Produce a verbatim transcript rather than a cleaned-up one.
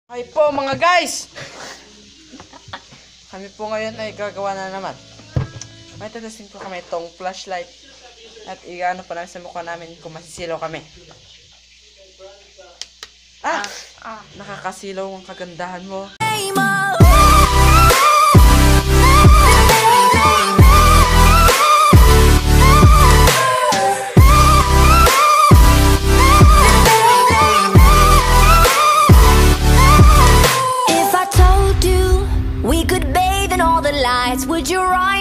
Hi po mga guys! Kami po ngayon ay gagawa na naman. May tatesting po kami itong flashlight. At i-ano pa namin sa mukha namin kung masisilaw kami. Ah! ah. Nakakasilaw ang kagandahan mo. Would you ride